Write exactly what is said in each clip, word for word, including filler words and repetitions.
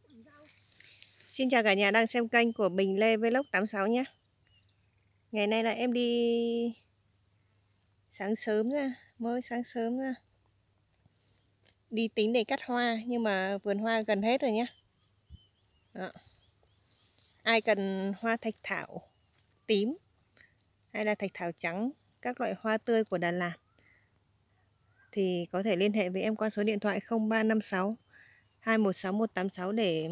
Xin chào cả nhà đang xem kênh của Bình Lê Vlog tám sáu nhé. Ngày nay là em đi sáng sớm ra, mới sáng sớm ra. Đi tính để cắt hoa nhưng mà vườn hoa gần hết rồi nhé. Đó. Ai cần hoa thạch thảo tím hay là thạch thảo trắng, các loại hoa tươi của Đà Lạt thì có thể liên hệ với em qua số điện thoại không ba năm sáu hai một sáu một tám sáu để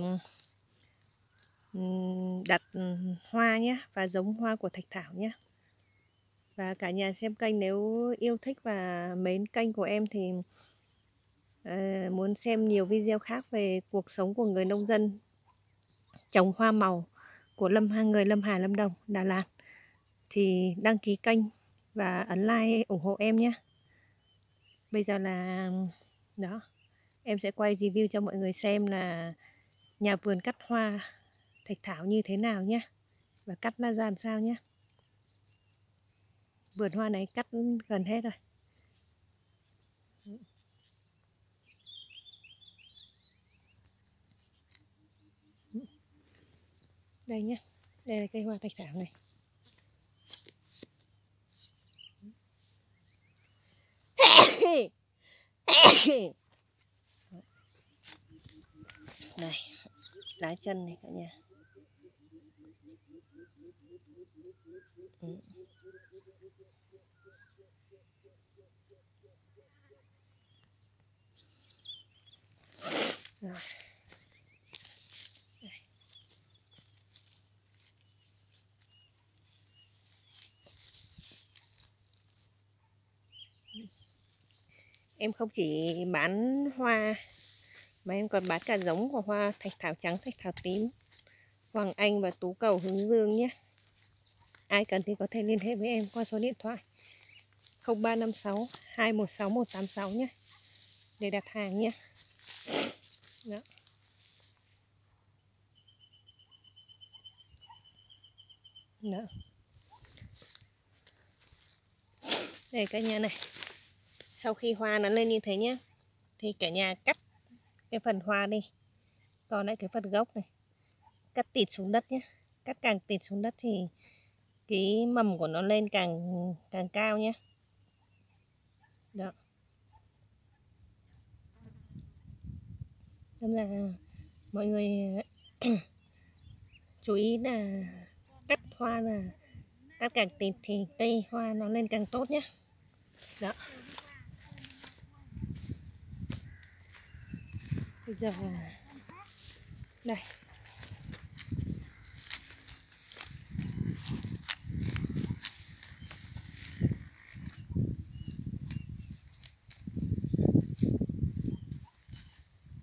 đặt hoa nhé và giống hoa của thạch thảo nhé. Và cả nhà xem kênh nếu yêu thích và mến kênh của em thì uh, muốn xem nhiều video khác về cuộc sống của người nông dân trồng hoa màu của Lâm Hà, người Lâm Hà, Lâm Đồng, Đà Lạt thì đăng ký kênh và ấn like ủng hộ em nhé. Bây giờ là đó, em sẽ quay review cho mọi người xem là nhà vườn cắt hoa thạch thảo như thế nào nhé, và cắt nó ra làm sao nhé. Vườn hoa này cắt gần hết rồi. Đây nhé, đây là cây hoa thạch thảo này. Này, lá chân này cả nhà. Ừ. Rồi. Em không chỉ bán hoa mà em còn bán cả giống của hoa thạch thảo trắng, thạch thảo tím, Hoàng Anh và tú cầu hướng dương nhé. Ai cần thì có thể liên hệ với em qua số điện thoại không ba năm sáu hai một sáu một tám sáu nhé để đặt hàng nhé. Đó. Đó. Đây cả nhà này. Sau khi hoa nó lên như thế nhé thì cả nhà cắt cái phần hoa đi, còn lại cái phần gốc này cắt tịt xuống đất nhé. Cắt càng tịt xuống đất thì cái mầm của nó lên càng càng cao nhé. Đó. Nên là mọi người chú ý là cắt hoa là cắt càng tịt thì cây hoa nó lên càng tốt nhé. Đó. Bây giờ đây